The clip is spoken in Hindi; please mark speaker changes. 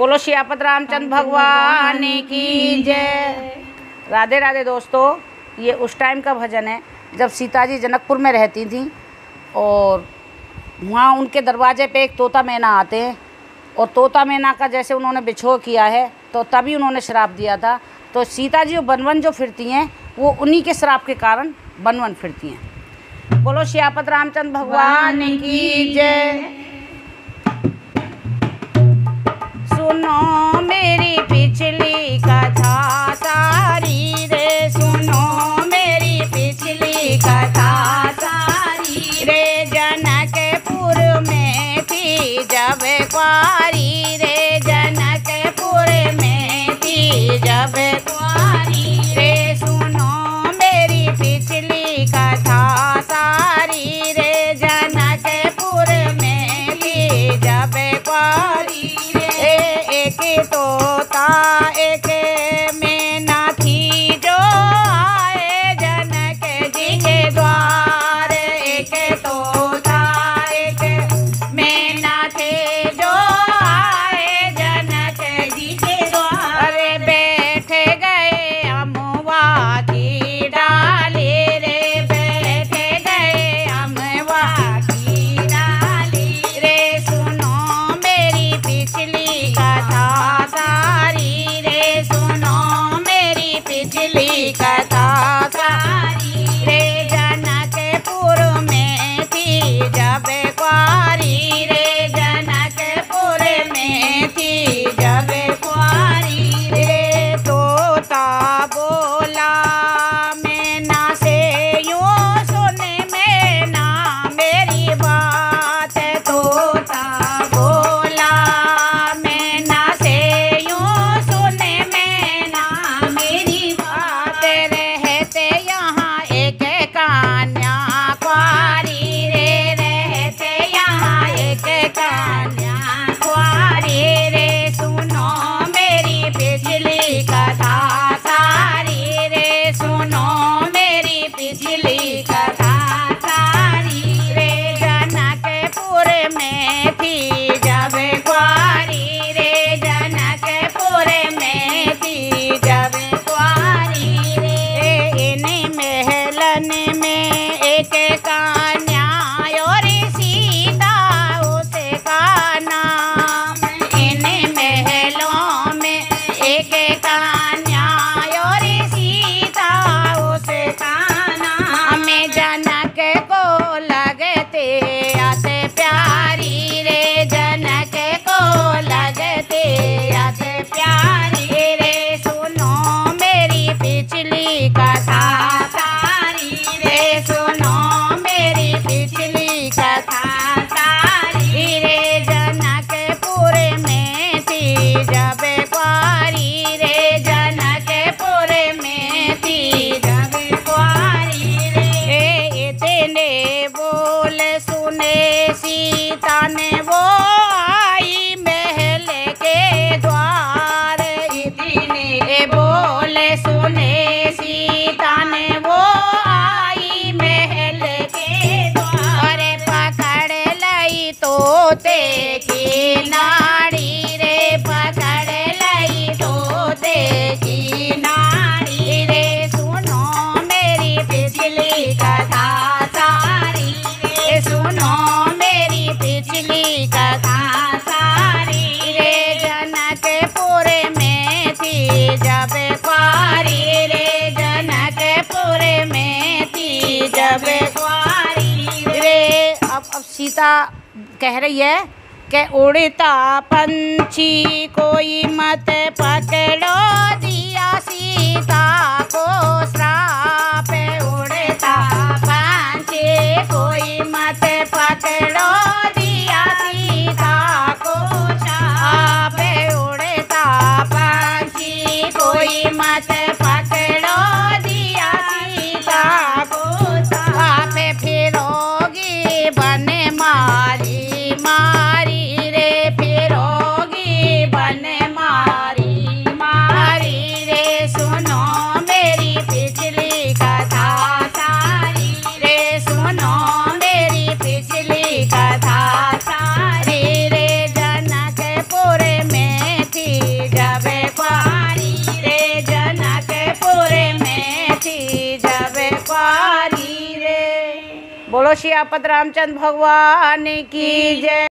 Speaker 1: बोलो सियापत रामचंद्र भगवान की जय। राधे राधे दोस्तों, ये उस टाइम का भजन है जब सीता जी जनकपुर में रहती थीं और वहाँ उनके दरवाजे पे एक तोता मैना आते हैं और तोता मैना का जैसे उन्होंने बिछोह किया है तो तभी उन्होंने श्राप दिया था। तो सीता जी वन वन जो फिरती हैं वो उन्हीं के श्राप के कारण वन वन फिरती हैं। बोलो सियापत रामचंद्र भगवान की जय। सुनो मेरी पिछली कथा सारी रे, सुनो मेरी पिछली कथा सारी रे। जनकपुर में थी जब कुंवारी रे, जनकपुर में थी जब कुंवारी रे। सुनो मेरी पिछली कथा सारी रे, जनकपुर में थी जब कुंवारी रे। एक तोता एक मैना थी जो आए जनक जी के द्वार। एक तोता एक मैना थे जो आए जनक जी के द्वार। बैठ गए अमवा की डाली रे, बैठ गए अमवा की डाली रे। सुनो मेरी पिछली कथा सारी रे, सुनो मेरी पिछली कथा सारी रे। जनकपुर में थी जब कुंवारी रे, जनकपुर में थी जब कुंवारी रे। तोता बोला मैना से यूं सुन मैना मेरी बात। तोता बोला मैना से यूं सुन मैना मेरी बात। रहते यहाँ एक कन्या कुंवारी रे, रहते यहाँ एक कन्या कुंवारी रे। सुनो मेरी पिछली कथा सारी रे, सुनो मेरी पिछली कथा सारी रे। जनकपुर में थी जब कुंवारी रे, जनकपुर में थी जब कुंवारी रे। इन महलन में एक कन्या और सीता उसका नाम। इन महलों में एक कन्या और सीता उसका नाम। जनक को लगते अति प्यारी रे, जनक को लगते अति प्यारी रे। सुनो मेरी पिछली कथा सारी रे, सुनो मेरी पिछली कथा सारी रे। जनकपुर में थी जब कुंवारी रे, जनकपुर में थी जब कुंवारी रे। इतने बोल सुने सीता ने वो आई महल के द्वार। इतने बोल सुने सीता ने वो आई महल के द्वार। पकड़ लई तोते की नाड़ी रे, पकड़ लई तोते की नाड़ी रे। सुनो मेरी पिछली कथा सारी रे, सुनो मेरी पिछली कथा सारी रे। जनकपुर में थी जब कुंवारी रे, जनकपुर में थी जब कुंवारी रे। अब सीता कह रही है कि उड़ता पंछी कोई मत पकड़ो, दिया सीता को श्राप। उड़ता पंछी कोई मत पकड़ो, दिया सीता को श्राप। उड़ता पंछी कोई मत पकड़ो, दिया सीता को श्राप। फिरोगी बन मारी मारी रे, फिरोगी बन मारी मारी रे। सुनो मेरी पिछली कथा सारी रे, सुनो मेरी पिछली कथा बोलो सियापत रामचंद्र भगवान की जय।